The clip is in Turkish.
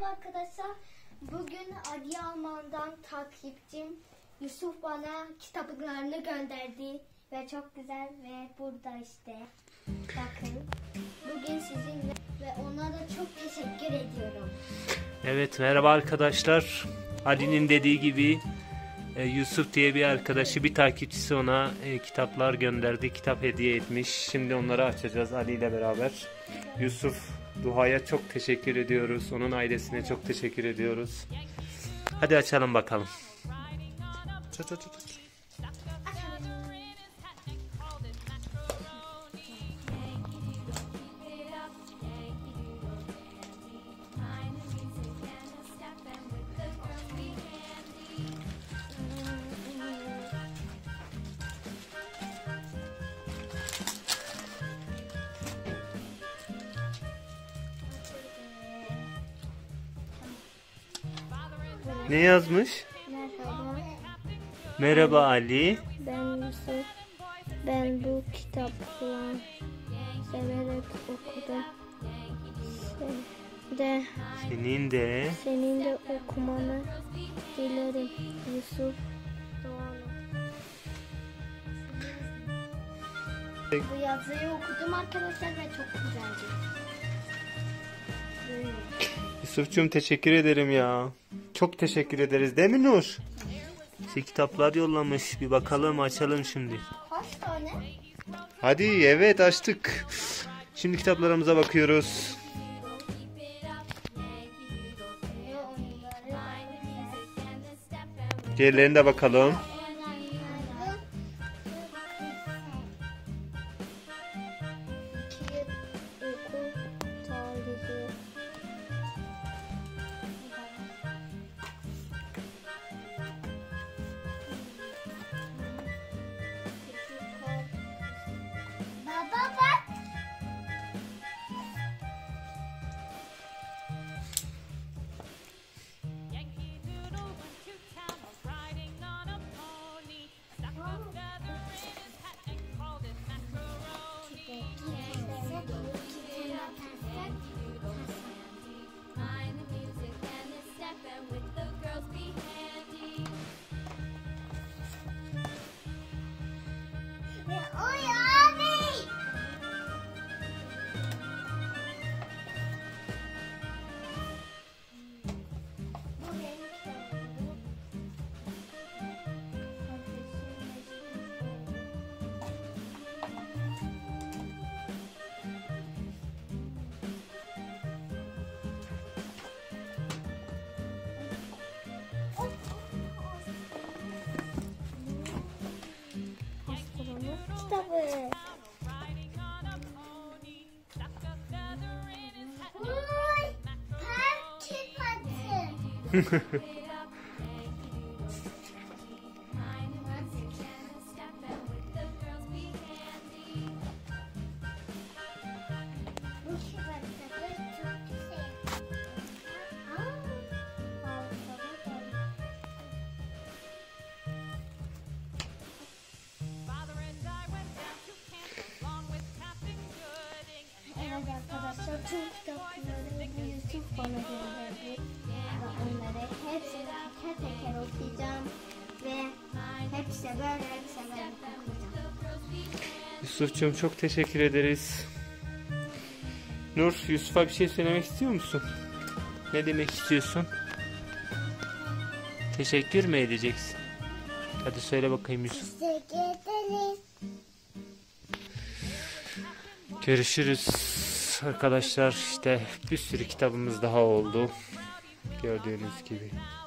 Merhaba arkadaşlar. Bugün Ali Alman'dan takipçim Yusuf bana kitaplarını gönderdi ve çok güzel ve burada işte. Bakın. Bugün sizinle ve ona da çok teşekkür ediyorum. Evet, merhaba arkadaşlar. Ali'nin dediği gibi Yusuf diye bir arkadaşı, bir takipçisi ona kitaplar gönderdi, kitap hediye etmiş. Şimdi onları açacağız Ali ile beraber. Yusuf Duha'ya çok teşekkür ediyoruz. Onun ailesine çok teşekkür ediyoruz. Hadi açalım bakalım. Ne yazmış? Merhaba. Merhaba Ali. Ben Yusuf. Ben bu kitapları severek okudum. Senin de okumanı dilerim Yusuf. Bu yazıyı okudum arkadaşlar ve çok güzeldi. Yusuf'cum teşekkür ederim ya. Çok teşekkür ederiz değil mi Nur? Size kitaplar yollamış. Bir bakalım, açalım şimdi. Kaç tane? Hadi, evet, açtık. Şimdi kitaplarımıza bakıyoruz. Diğerlerine de bakalım. Baba bak. Kitabı. Uy, park kitabı. Evet arkadaşlar, tüm kitapları bu Yusuf bana gönderdi. Ve onları hepsini teker teker okuyacağım. Ve hepsi böyle okuyacağım. Yusuf'cum çok teşekkür ederiz. Nur, Yusuf'a bir şey söylemek istiyor musun? Ne demek istiyorsun? Teşekkür mü edeceksin? Hadi söyle bakayım Yusuf. Teşekkür ederim. Görüşürüz arkadaşlar. İşte bir sürü kitabımız daha oldu. Gördüğünüz gibi.